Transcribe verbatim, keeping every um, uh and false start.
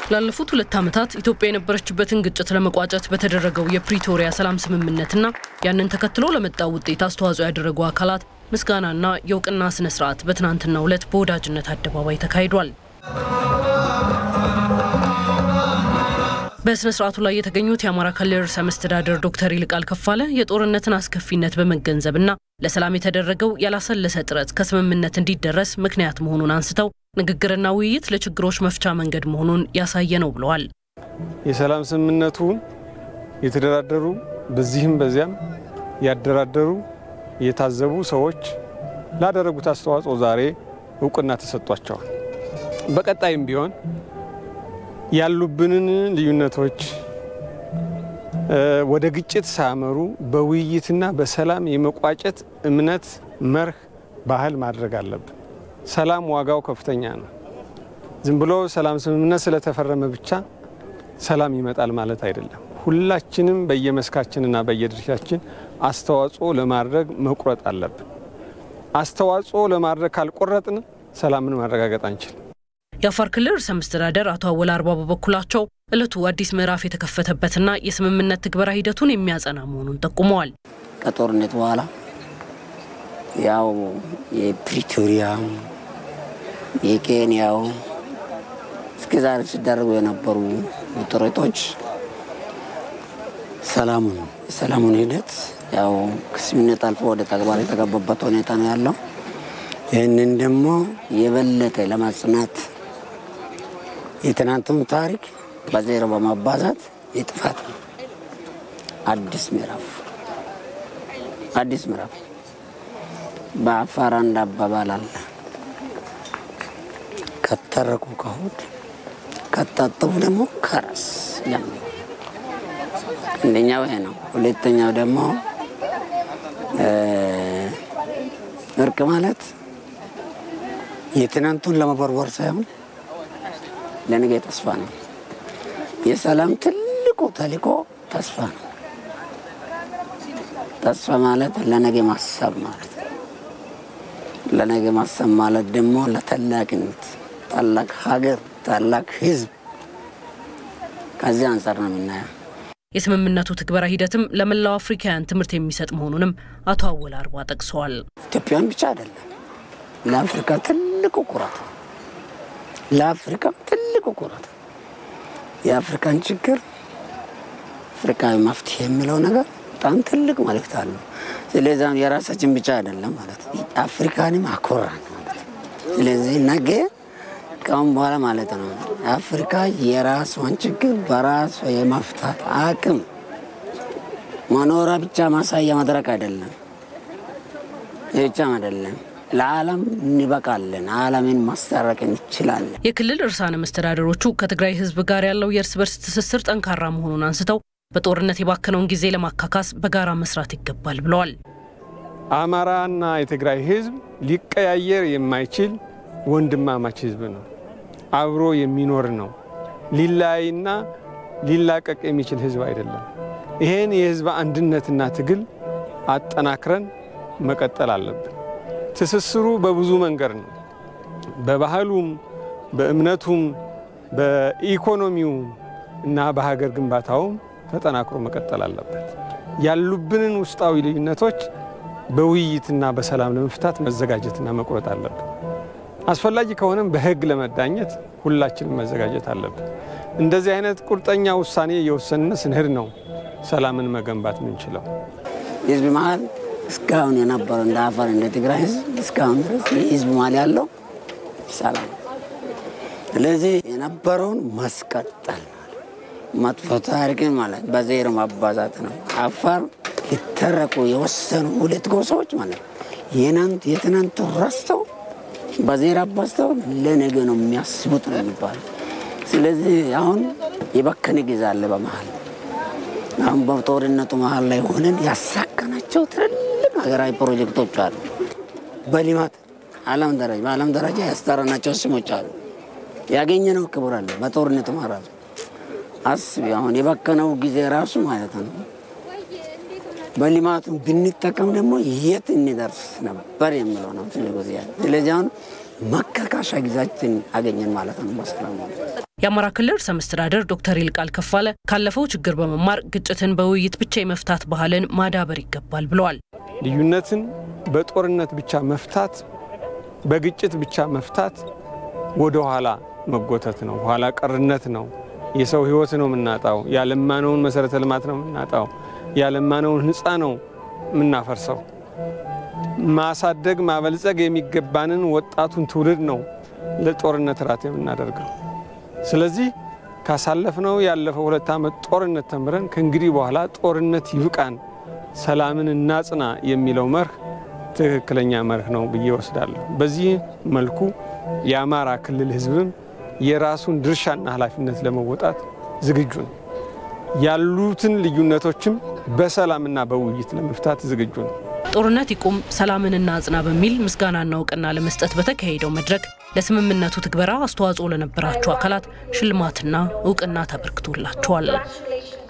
ላለፉት ሁለት ዓመታት ኢትዮጵያ የነበረችበትን ግጭት ለመቋጨት በተደረገው የፕሪቶሪያ ሰላም ስምምነትና ያንን ተከትሎ ለመጣው ውጤት አስተዋጽኦ ያደረጉ አካላት ምስጋናና የውቅና ስነ ስርዓት በትናንትናው ዕለት በወዳጅነት አደባባይ ተካሂዷል። በስነ ስርዓቱ ላይ የተገኙት የአማራ ክልል ርዕሰ መስተዳድር ዶክተር ይልቃል ከፋለ የጦርነትን አስከፊነት በመገንዘብና ለሰላም የተደረገው ያላሰለሰ ጥረት ከስምምነት እንዲደረስ ምክንያት መሆኑን አንስተው ንግግርና ውይይት ለችግሮች መፍቻ መንገድ መሆኑን ያሳየ ነው ብለዋል። የሰላም ስምምነቱ የተደራደሩ በዚህም በዚያም ያደራደሩ የታዘቡ ሰዎች ላደረጉት አስተዋጽኦ ዛሬ እውቅና ተሰጥቷቸዋል። በቀጣይም ቢሆን ያሉብንን ልዩነቶች ወደ ግጭት ሳያመሩ በውይይትና በሰላም የመቋጨት እምነት መርህ ባህል ማድረግ አለብን። ሰላም ዋጋው ከፍተኛ ነው። ዝም ብሎ ሰላም ስምምነት ስለተፈረመ ብቻ ሰላም ይመጣል ማለት አይደለም። ሁላችንም በየመስካችንና በየድርሻችን አስተዋጽኦ ለማድረግ መቁረጥ አለብን። አስተዋጽኦ ለማድረግ ካልቆረጥን ሰላምን ማረጋገጥ አንችልም። የአፋር ክልል ርዕሰ መስተዳድር አቶ አወል አርባ በበኩላቸው እለቱ አዲስ ምዕራፍ የተከፈተበትና የስምምነት ትግበራ ሂደቱን የሚያጸና መሆኑን ጠቁመዋል። ከጦርነት በኋላ ያው የፕሪቶሪያ የኬንያው እስከዛሬ ሲደረጉ የነበሩ ጥረቶች ሰላሙን ሰላሙን ሂደት ያው ከስምምነት አልፎ ወደ ተግባር የተገባበት ሁኔታ ነው ያለው። ይህንን ደግሞ የበለጠ ለማጽናት የትናንቱን ታሪክ በዜሮ በማባዛት የጥፋት አዲስ ምዕራፍ አዲስ ምዕራፍ በአፋር አንድ አባባል አለ። ከተረኩ ከሆድ ከታጠቡ ደግሞ ከራስ ለምን እንደኛው ይሄ ነው። ሁለተኛው ደግሞ እርቅ ማለት የትናንቱን ለመበርበር ሳይሆን ለነገ ተስፋ ነው። የሰላም ትልቁ ተልዕኮ ተስፋ ነው። ተስፋ ማለት ለነገ ማሰብ ማለት ለነገ ማሰብ ማለት ደግሞ ለታላቅነት ታላቅ ሀገር ታላቅ ህዝብ ከዚህ አንፃር ነው የምናየው። የስምምነቱ ትግበራ ሂደትም ለመላው አፍሪካውያን ትምህርት የሚሰጥ መሆኑንም አቶ አወል አርባ ጠቅሰዋል። ኢትዮጵያን ብቻ አይደለም ለአፍሪካ ትልቁ ኩራት ለአፍሪካ ትልቁ ኩራት የአፍሪካን ችግር አፍሪካዊ መፍትሄ የሚለው ነገር በጣም ትልቅ መልእክት አለው። ስለዚህ የራሳችን ብቻ አይደለም ማለት አፍሪካንም አኮራን ማለት ስለዚህ ነገ ከአሁን በኋላ ማለት ነው አፍሪካ የራሷን ችግር በራሷ የመፍታት አቅም መኖራ ብቻ ማሳያ መድረክ አይደለም ብቻ አይደለም ለዓለም እንበቃለን ዓለምን ማስተራረቅ እንችላለን። የክልል ርዕሳነ መስተዳድሮቹ ከትግራይ ህዝብ ጋር ያለው የእርስ በርስ ትስስር ጠንካራ መሆኑን አንስተው በጦርነት የባከነውን ጊዜ ለማካካስ በጋራ መስራት ይገባል ብለዋል። አማራና የትግራይ ህዝብ ሊቀያየር የማይችል ወንድማማች ህዝብ ነው። አብሮ የሚኖር ነው። ሊላይና ሊላቀቅ የሚችል ህዝብ አይደለም። ይሄን የህዝብ አንድነትና ትግል አጠናክረን መቀጠል አለብን። ትስስሩ በብዙ መንገድ ነው። በባህሉም በእምነቱም በኢኮኖሚው እና በሀገር ግንባታው ተጠናክሮ መቀጠል አለበት። ያሉብንን ውስጣዊ ልዩነቶች በውይይትና በሰላም ለመፍታት መዘጋጀትና መቁረጥ አለበት። አስፈላጊ ከሆነም በህግ ለመዳኘት ሁላችንም መዘጋጀት አለበት። እንደዚህ አይነት ቁርጠኛ ውሳኔ የወሰንን ስንሄድ ነው ሰላምን መገንባት የምንችለው። ህዝብ መሀል እስካሁን የነበረው እንደ አፋር እንደ ትግራይ ህዝብ እስካሁን ድረስ ህዝብ መሀል ያለው ሰላም ስለዚህ የነበረውን ማስቀጠል መጥፎ ታሪክን ማለት በዜሮ ማባዛት ነው። አፋር ሊተረቁ የወሰኑ ሁለት ጎሳዎች ማለት የናንት የትናንቱ ረስተው በዜሮ አባዝተው ለነገ ነው የሚያስቡት ነው የሚባለው። ስለዚህ አሁን የበከነ ጊዜ አለ በመሃል አሁን በጦርነቱ መሃል ላይ ሆነን ያሳካናቸው ትልልቅ ሀገራዊ ፕሮጀክቶች አሉ። በልማት ዓለም ደረጃ በዓለም ደረጃ ያስጠራናቸው ስሞች አሉ። ያገኘነው ክብር አለ በጦርነቱ መሃል አስቢ አሁን የበከነው ጊዜ ራሱ ማለት ነው በልማቱ ብንጠቀም ደግሞ የት እንደርስ ነበር የሚለው ነው። ስለዚህ አሁን መካካሻ ጊዜያችን አገኘን ማለት ነው በሰላም የአማራ ክልል ርዕሰ መስተዳድር ዶክተር ይልቃል ከፋለ ካለፈው ችግር በመማር ግጭትን በውይይት ብቻ የመፍታት ባህልን ማዳበር ይገባል ብለዋል። ልዩነትን በጦርነት ብቻ መፍታት በግጭት ብቻ መፍታት ወደ ኋላ መጎተት ነው ኋላ ቀርነት ነው የሰው ህይወት ነው ምናጣው ያለማነውን መሰረተ ልማት ነው ምናጣው ያለማነውን ህንጻ ነው ምናፈርሰው ማሳደግ ማበልጸግ የሚገባንን ወጣቱን ትውልድ ነው ለጦርነት ራት የምናደርገው ስለዚህ ካሳለፍነው ያለፈው ሁለት ዓመት ጦርነት ተምረን ከእንግዲህ በኋላ ጦርነት ይብቃን ሰላምን እናጽና የሚለው መርህ ትክክለኛ መርህ ነው ብዬ ወስዳለሁ በዚህ መልኩ የአማራ ክልል ህዝብም የራሱን ድርሻና ኃላፊነት ለመወጣት ዝግጁ ነው ያሉትን ልዩነቶችም በሰላምና በውይይት ለመፍታት ዝግጁ ነው ጦርነት ይቆም ሰላምንና አጽና በሚል ምስጋናና እውቅና ለመስጠት በተካሄደው መድረክ ለስምምነቱ ትግበራ አስተዋጽኦ ለነበራቸው አካላት ሽልማትና እውቅና ተበርክቶላቸዋል።